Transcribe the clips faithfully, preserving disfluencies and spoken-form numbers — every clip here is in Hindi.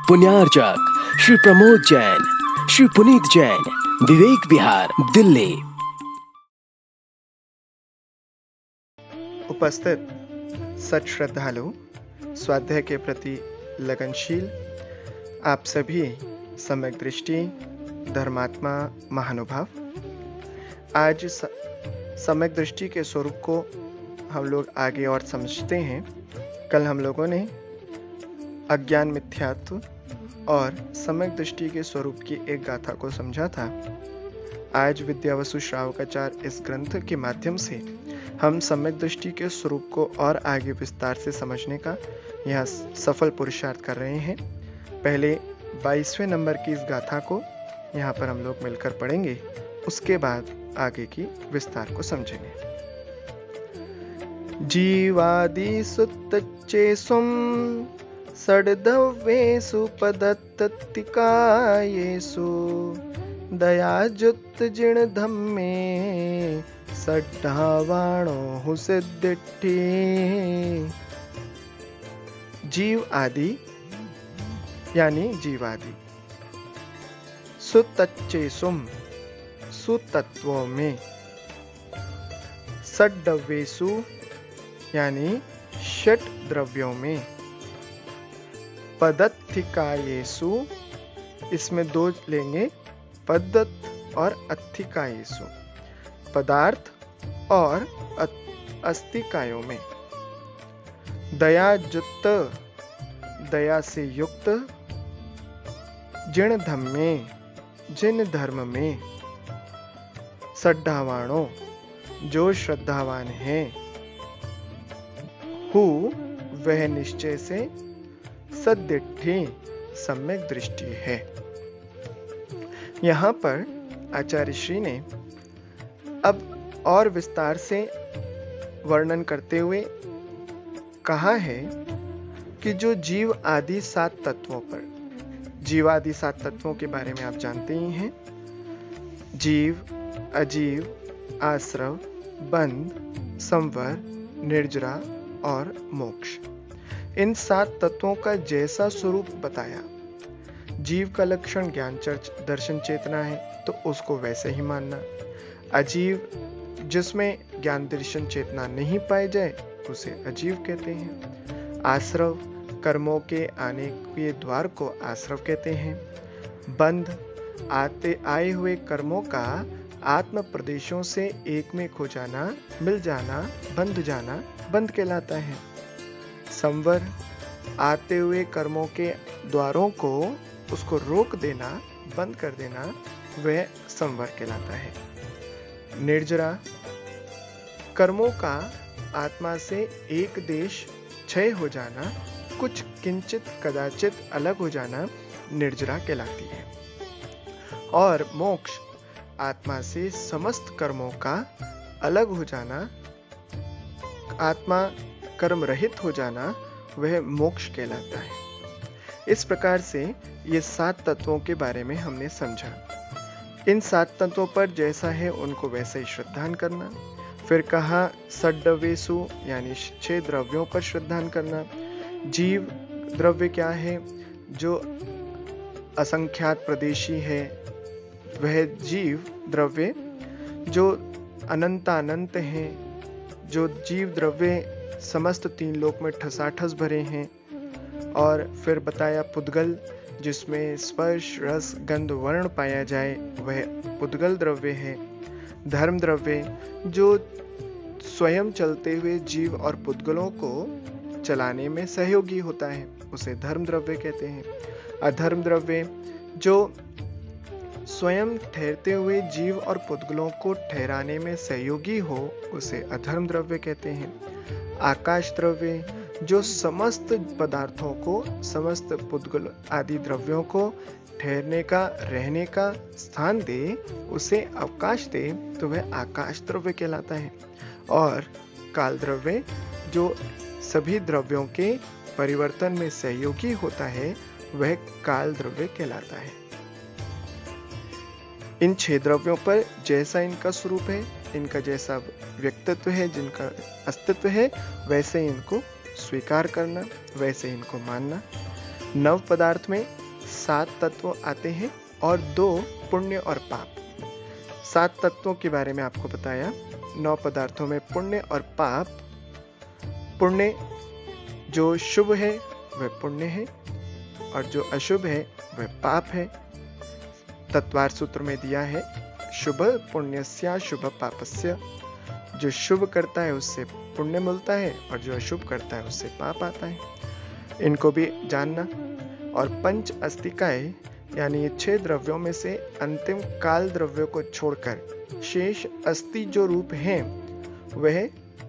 पुण्यार्चक श्री प्रमोद जैन, श्री पुनीत जैन, विवेक विहार, दिल्ली। उपस्थित सच श्रद्धालु, स्वाध्याय के प्रति लगनशील आप सभी सम्यक दृष्टि धर्मात्मा महानुभाव, आज सम्यक दृष्टि के स्वरूप को हम लोग आगे और समझते हैं। कल हम लोगों ने अज्ञान मिथ्यात्व और सम्यक दृष्टि के स्वरूप की एक गाथा को समझा था। आज विद्यावसु श्रावकाचार्य इस ग्रंथ के माध्यम से हम सम्यक दृष्टि के स्वरूप को और आगे विस्तार से समझने का यहाँ सफल पुरुषार्थ कर रहे हैं। पहले बाईसवें नंबर की इस गाथा को यहाँ पर हम लोग मिलकर पढ़ेंगे, उसके बाद आगे की विस्तार को समझेंगे। जीवादि सुतच्चेसुम षड्द्रव्येषु पदत्तिकायेषु दयाजुत जिण धम्मे षड्ढावाणो सिद्धिट्ठी। जीव आदि यानी जीवादि, सुतच्चेसुम सुतत्वों में, षड्द्रव्येषु यानी षट द्रव्यों में, पदत्थिकायेषु इसमें दो लेंगे, पदत और अत्थिकायेषु पदार्थ और अस्तिकायों में, दयाजुत दया से युक्त, जिण धम्मे जिन धर्म में, षड्ढावाणों जो श्रद्धावान है, हु वह निश्चय से, सद्दिट्ठी सम्यक दृष्टि है। यहाँ पर आचार्य श्री ने अब और विस्तार से वर्णन करते हुए कहा है कि जो जीव आदि सात तत्वों पर, जीवादि सात तत्वों के बारे में आप जानते ही हैं। जीव, अजीव, आश्रव, बंध, संवर, निर्जरा और मोक्ष, इन सात तत्वों का जैसा स्वरूप बताया। जीव का लक्षण ज्ञान दर्शन चेतना है तो उसको वैसे ही मानना। अजीव जिसमें ज्ञान दर्शन चेतना नहीं पाई जाए उसे अजीव कहते हैं। आश्रव कर्मों के आने के द्वार को आश्रव कहते हैं। बंध आते आए हुए कर्मों का आत्म प्रदेशों से एक में खो जाना, मिल जाना, बंध जाना बंध कहलाता है। संवर आते हुए कर्मों के द्वारों को उसको रोक देना, बंद कर देना, वह संवर कहलाता है। निर्जरा कर्मों का आत्मा से एक देश क्षय हो जाना, कुछ किंचित कदाचित अलग हो जाना निर्जरा कहलाती है। और मोक्ष आत्मा से समस्त कर्मों का अलग हो जाना, आत्मा कर्म रहित हो जाना, वह मोक्ष कहलाता है। इस प्रकार से ये सात तत्वों के बारे में हमने समझा। इन सात तत्वों पर जैसा है उनको वैसे ही श्रद्धान करना। फिर कहा षड्द्रव्येषु यानी छह द्रव्यों पर श्रद्धान करना। जीव द्रव्य क्या है? जो असंख्यात प्रदेशी है वह जीव द्रव्य, जो अनंतानंत हैं, जो जीव द्रव्य समस्त तीन लोक में ठसाठस भरे हैं। और फिर बताया पुद्गल, जिसमें स्पर्श रस गंध वर्ण पाया जाए वह पुद्गल द्रव्य है। धर्म द्रव्य जो स्वयं चलते हुए जीव और पुद्गलों को चलाने में सहयोगी होता है उसे धर्म द्रव्य कहते हैं। अधर्म द्रव्य जो स्वयं ठहरते हुए जीव और पुद्गलों को ठहराने में सहयोगी हो उसे अधर्म द्रव्य कहते हैं। आकाश द्रव्य जो समस्त पदार्थों को, समस्त पुद्गल आदि द्रव्यों को ठहरने का, रहने का स्थान दे, उसे अवकाश दे, तो वह आकाश द्रव्य कहलाता है। और काल द्रव्य जो सभी द्रव्यों के परिवर्तन में सहयोगी होता है वह काल द्रव्य कहलाता है। इन छह द्रव्यों पर जैसा इनका स्वरूप है, इनका जैसा व्यक्तित्व है, जिनका अस्तित्व है, वैसे इनको स्वीकार करना, वैसे इनको मानना। नव पदार्थ में सात तत्व आते हैं और दो पुण्य और पाप। सात तत्वों के बारे में आपको बताया। नौ पदार्थों में पुण्य और पाप। पुण्य जो शुभ है वह पुण्य है और जो अशुभ है वह पाप है। तत्वार सूत्र में दिया है शुभ पुण्यस्य शुभ पापस्य। जो शुभ करता है उससे पुण्य मिलता है और जो अशुभ करता है उससे पाप आता है। इनको भी जानना। और पंच अस्तिकाएं यानी ये छह द्रव्यों में से अंतिम काल द्रव्यों को छोड़कर शेष अस्थि जो रूप हैं वह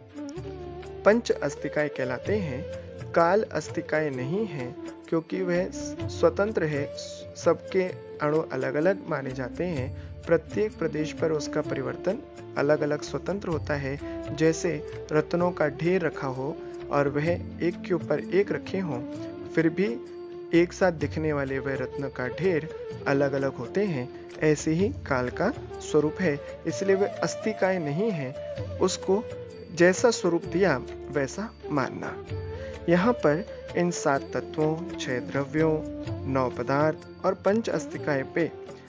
पंच अस्तिकाएं कहलाते हैं। काल अस्तिकाएं नहीं हैं क्योंकि वह स्वतंत्र है। सबके अणु अलग अलग माने जाते हैं। प्रत्येक प्रदेश पर उसका परिवर्तन अलग अलग स्वतंत्र होता है। जैसे रत्नों का ढेर रखा हो और वह एक के ऊपर एक रखे हों, फिर भी एक साथ दिखने वाले वह रत्न का ढेर अलग अलग होते हैं। ऐसे ही काल का स्वरूप है, इसलिए वह अस्तिकाएं नहीं है। उसको जैसा स्वरूप दिया वैसा मानना। यहाँ पर इन सात तत्वों, छह द्रव्यों, नौ पदार्थ और पंच अस्तिकाएं पे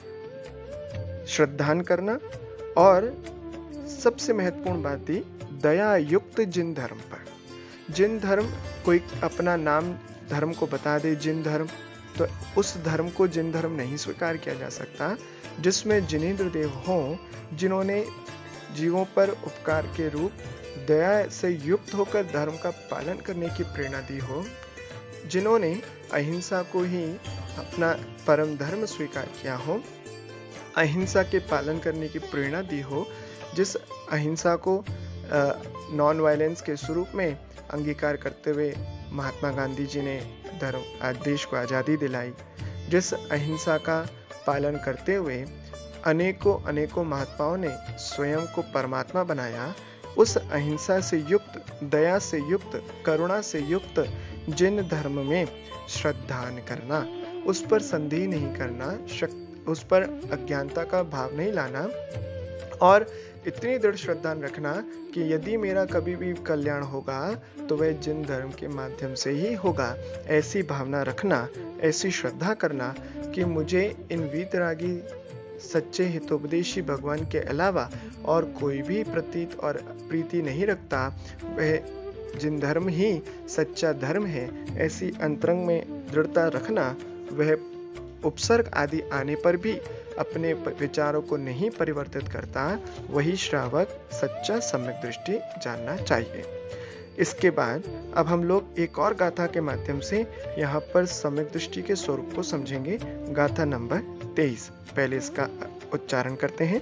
श्रद्धान करना और सबसे महत्वपूर्ण बात थी दया युक्त जिन धर्म पर। जिन धर्म कोई अपना नाम धर्म को बता दे जिन धर्म, तो उस धर्म को जिन धर्म नहीं स्वीकार किया जा सकता जिसमें जिनेंद्र देव हों, जिन्होंने जीवों पर उपकार के रूप दया से युक्त होकर धर्म का पालन करने की प्रेरणा दी हो, जिन्होंने अहिंसा को ही अपना परम धर्म स्वीकार किया हो, अहिंसा के पालन करने की प्रेरणा दी हो, जिस अहिंसा को नॉन वायलेंस के स्वरूप में अंगीकार करते हुए महात्मा गांधी जी ने धर्म देश को आज़ादी दिलाई, जिस अहिंसा का पालन करते हुए अनेकों अनेकों महात्माओं ने स्वयं को परमात्मा बनाया, उस अहिंसा से युक्त, दया से युक्त, करुणा से युक्त जिन धर्म में श्रद्धान करना, उस पर संदेह नहीं करना, उस पर अज्ञानता का भाव नहीं लाना और इतनी दृढ़ श्रद्धा रखना कि यदि मेरा कभी भी कल्याण होगा तो वह जिन धर्म के माध्यम से ही होगा। ऐसी भावना रखना, ऐसी श्रद्धा करना कि मुझे इन वीतरागी सच्चे हितोपदेशी भगवान के अलावा और कोई भी प्रतीत और प्रीति नहीं रखता, वह जिन धर्म ही सच्चा धर्म है। ऐसी अंतरंग में दृढ़ता रखना, वह उपसर्ग आदि आने पर भी अपने विचारों को नहीं परिवर्तित करता, वही श्रावक सच्चा सम्यक दृष्टि जानना चाहिए। इसके बाद अब हम लोग एक और गाथा के माध्यम से यहाँ पर सम्यक दृष्टि के स्वरूप को समझेंगे। गाथा नंबर तेईस। पहले इसका उच्चारण करते हैं।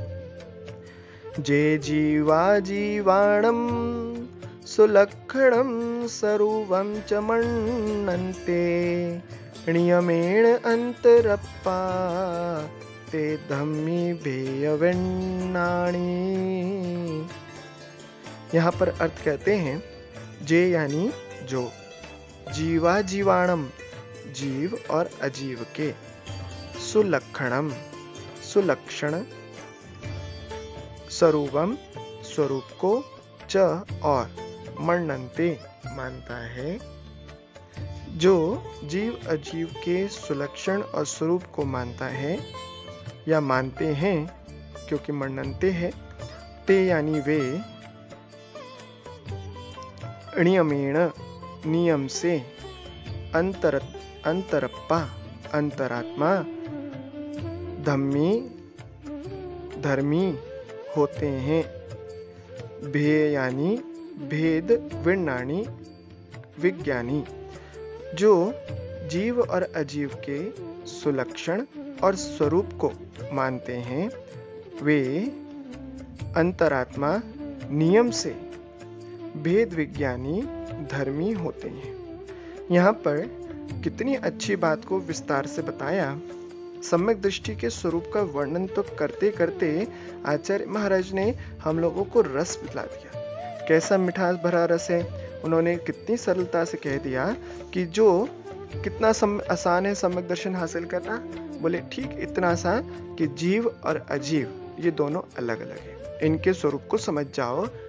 जे जीवा जीवाणम सुलक्षणम स्वरूपम च मन्नन्ते नियमेण अंतरप्पा ते धम्मी भेयवेन्नाणी। यहाँ पर अर्थ कहते हैं जे यानी जो, जीवा जीवाणम जीव और अजीव के, सुलक्षणम सुलक्षण, स्वरूपम स्वरूप को, च और मन्नन्ते मानता है। जो जीव अजीव के सुलक्षण और स्वरूप को मानता है या मानते हैं, क्योंकि मन्नन्ते है, ते यानी वे, नियमेण नियम से, अंतर अंतरप्पा अंतरात्मा, धम्मी धर्मी होते हैं। भे यानी भेद, विन्नाणी विज्ञानी। जो जीव और अजीव के सुलक्षण और स्वरूप को मानते हैं, वे अंतरात्मा नियम से भेद विज्ञानी धर्मी होते हैं। यहाँ पर कितनी अच्छी बात को विस्तार से बताया। सम्यक दृष्टि के स्वरूप का वर्णन तो करते करते आचार्य महाराज ने हम लोगों को रस पिला दिया। कैसा मिठास भरा रस है। उन्होंने कितनी सरलता से कह दिया कि जो कितना सम, आसान है सम्यक दर्शन हासिल करना। बोले ठीक इतना आसान कि जीव और अजीव ये दोनों अलग अलग है, इनके स्वरूप को समझ जाओ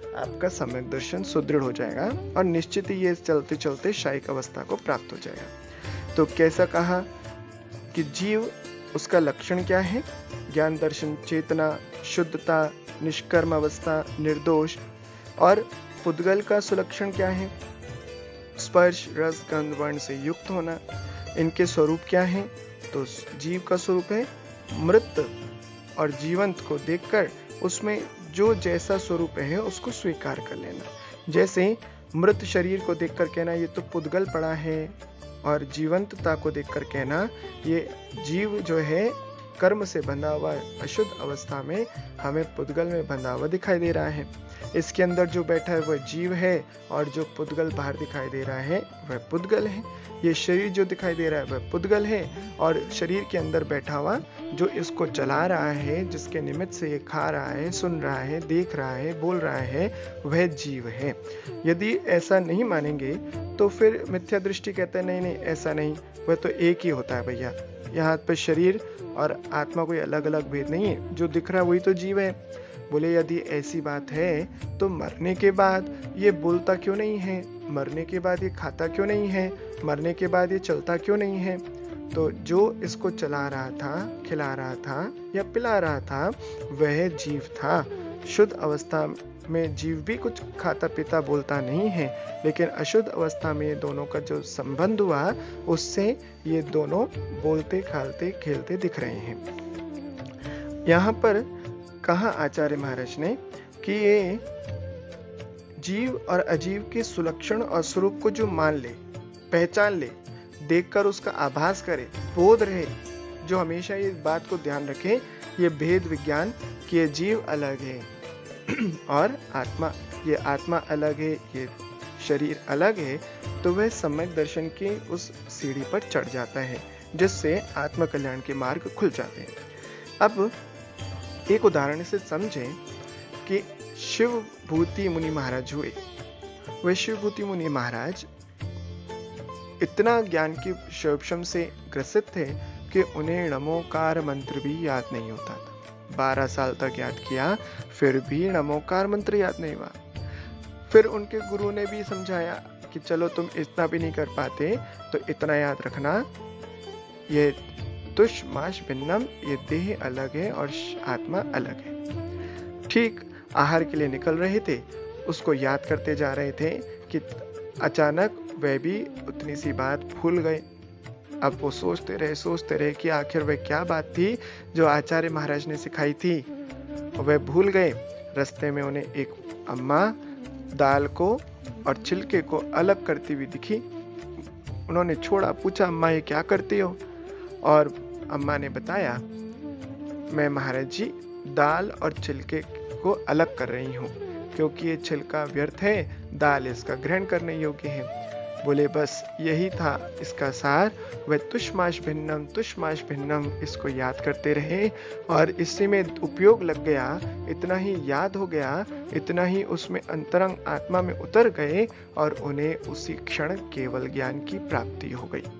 आपका सम्यक दर्शन सुदृढ़ हो जाएगा और निश्चित ही ये चलते चलते शायिक अवस्था को प्राप्त हो जाएगा। तो कैसा कहा कि जीव, उसका लक्षण क्या है? ज्ञान दर्शन चेतना, शुद्धता, निष्कर्म अवस्था, निर्दोष। और पुद्गल का सुलक्षण क्या है? स्पर्श रस गंध वर्ण से युक्त होना। इनके स्वरूप क्या है? तो जीव का स्वरूप है मृत और जीवंत को देखकर उसमें जो जैसा स्वरूप है उसको स्वीकार कर लेना। जैसे मृत शरीर को देखकर कहना ये तो पुद्गल पड़ा है, और जीवंतता को देखकर कहना ये जीव जो है कर्म से बंधा हुआ अशुद्ध अवस्था में हमें पुद्गल में बंधा हुआ दिखाई दे रहा है। इसके अंदर जो बैठा है वह जीव है, और जो पुद्गल बाहर दिखाई दे रहा है वह पुद्गल है। ये शरीर जो दिखाई दे रहा है वह पुद्गल है, और शरीर के अंदर बैठा हुआ जो इसको चला रहा है, जिसके निमित्त से ये खा रहा है, सुन रहा है, देख रहा है, बोल रहा है, वह जीव है। यदि ऐसा नहीं मानेंगे तो फिर मिथ्या दृष्टि कहते हैं नहीं नहीं ऐसा नहीं, वह तो एक ही होता है भैया। यहाँ पर शरीर और आत्मा कोई अलग अलग भेद नहीं है, जो दिख रहा है वही तो जीव है। बोले यदि ऐसी बात है तो मरने के बाद ये बोलता क्यों नहीं है? मरने के बाद ये खाता क्यों नहीं है? मरने के बाद ये चलता क्यों नहीं है? तो जो इसको चला रहा था, खिला रहा था या पिला रहा था वह जीव था। शुद्ध अवस्था में जीव भी कुछ खाता पीता बोलता नहीं है, लेकिन अशुद्ध अवस्था में ये दोनों का जो संबंध हुआ उससे ये दोनों बोलते खालते खेलते दिख रहे हैं। यहाँ पर कहा आचार्य महाराज ने कि ये जीव और अजीव के सुलक्षण और स्वरूप को जो मान ले, पहचान ले, देखकर उसका आभास करे, बोध रहे, जो हमेशा ये बात को ध्यान रखे ये भेद विज्ञान कि ये जीव अलग है और आत्मा, ये आत्मा अलग है, ये शरीर अलग है, तो वह सम्यक दर्शन की उस सीढ़ी पर चढ़ जाता है, जिससे आत्म कल्याण के मार्ग खुल जाते हैं। अब एक उदाहरण से समझें कि शिवभूति मुनि महाराज हुए। वह शिवभूति मुनि महाराज इतना ज्ञान की शोभशम से ग्रसित थे कि उन्हें नमोकार मंत्र भी याद नहीं होता था। बारह साल तक याद किया, फिर भी नमोकार मंत्र याद नहीं हुआ। फिर उनके गुरु ने भी समझाया कि चलो तुम इतना भी नहीं कर पाते तो इतना याद रखना, ये तुष माश भिन्नम, ये देह अलग है और आत्मा अलग है। ठीक आहार के लिए निकल रहे थे, उसको याद करते जा रहे थे कि अचानक वह भी उतनी सी बात भूल गए। अब वो सोचते रहे सोचते रहे कि आखिर वह क्या बात थी जो आचार्य महाराज ने सिखाई थी, वह भूल गए। रास्ते में उन्हें एक अम्मा दाल को और छिलके को अलग करती हुई दिखी। उन्होंने छोड़ा, पूछा अम्मा ये क्या करती हो? और अम्मा ने बताया मैं महाराज जी दाल और छिलके को अलग कर रही हूँ, क्योंकि ये छिलका व्यर्थ है, दाल इसका ग्रहण करने योग्य है। बोले बस यही था इसका सार। वह तुष्माश भिन्नम तुष्माश भिन्नम इसको याद करते रहे और इसी में उपयोग लग गया, इतना ही याद हो गया, इतना ही उसमें अंतरंग आत्मा में उतर गए और उन्हें उसी क्षण केवल ज्ञान की प्राप्ति हो गई।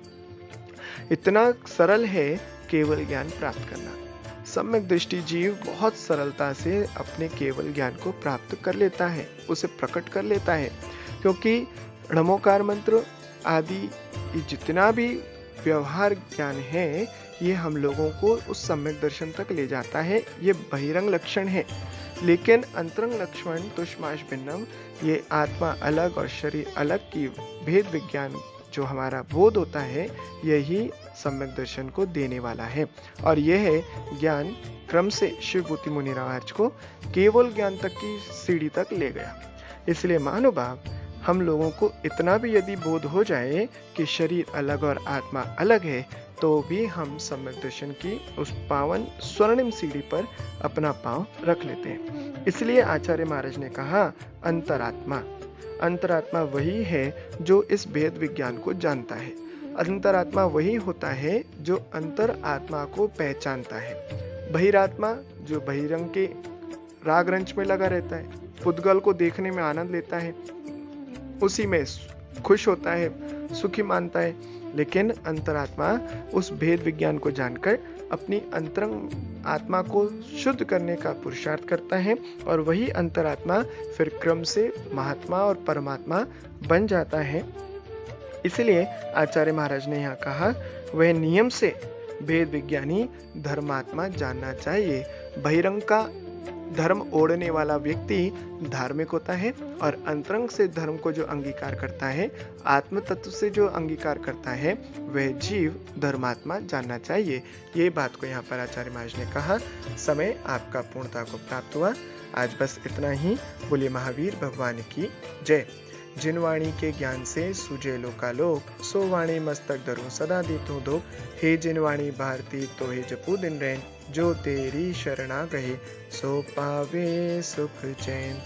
इतना सरल है केवल ज्ञान प्राप्त करना। सम्यक दृष्टि जीव बहुत सरलता से अपने केवल ज्ञान को प्राप्त कर लेता है, उसे प्रकट कर लेता है, क्योंकि नमोकार मंत्र आदि जितना भी व्यवहार ज्ञान है ये हम लोगों को उस सम्यक दर्शन तक ले जाता है। ये बहिरंग लक्षण है, लेकिन अंतरंग लक्षण तुष्माश भिन्नम, ये आत्मा अलग और शरीर अलग की भेद विज्ञान जो हमारा बोध होता है यही सम्यक दर्शन को देने वाला है। और यह ज्ञान क्रम से शिवभूति मुनि महाराज को केवल ज्ञान तक की सीढ़ी तक ले गया। इसलिए महानुभाव हम लोगों को इतना भी यदि बोध हो जाए कि शरीर अलग और आत्मा अलग है, तो भी हम सम्यक दर्शन की उस पावन स्वर्णिम सीढ़ी पर अपना पांव रख लेते हैं। इसलिए आचार्य महाराज ने कहा अंतरात्मा। अंतरात्मा वही है जो इस भेद विज्ञान को जानता है। अंतरात्मा वही होता है जो अंतर आत्मा को पहचानता है। बहिरात्मा जो बहिरंग के राग रंच में लगा रहता है, पुद्गल को देखने में आनंद लेता है, उसी में खुश होता है, सुखी मानता है, लेकिन अंतरात्मा उस भेद विज्ञान को जानकर अपनी अंतरंग आत्मा को शुद्ध करने का पुरुषार्थ करता है और वही अंतरात्मा फिर क्रम से महात्मा और परमात्मा बन जाता है। इसलिए आचार्य महाराज ने यहाँ कहा, वह नियम से वेद विज्ञानी धर्मात्मा जानना चाहिए। बहिरंग का धर्म ओढ़ने वाला व्यक्ति धार्मिक होता है और अंतरंग से धर्म को जो अंगीकार करता है, आत्म तत्व से जो अंगीकार करता है, वह जीव धर्मात्मा जानना चाहिए। ये बात को यहाँ पर आचार्य महाराज ने कहा। समय आपका पूर्णता को प्राप्त हुआ। आज बस इतना ही। बोलिए महावीर भगवान की जय। जिन वाणी के ज्ञान से सुजे लोकालोक, सो वाणी मस्तक धरो सदा देतो दो। हे जिन वाणी भारती तो हे जपू दिन रैन, जो तेरी शरणा गए सो पावे सुख चैन।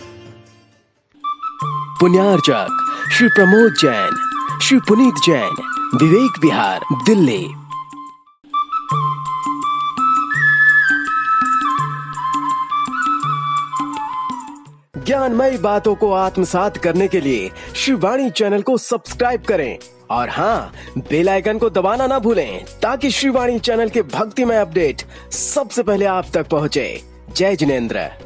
पुण्यार्चक श्री प्रमोद जैन, श्री पुनीत जैन, विवेक विहार, दिल्ली। ज्ञानमयी बातों को आत्मसात करने के लिए श्री वाणी चैनल को सब्सक्राइब करें और हाँ, बेल आइकन को दबाना ना भूलें ताकि श्री वाणी चैनल के भक्तिमय अपडेट सबसे पहले आप तक पहुंचे। जय जिनेंद्र।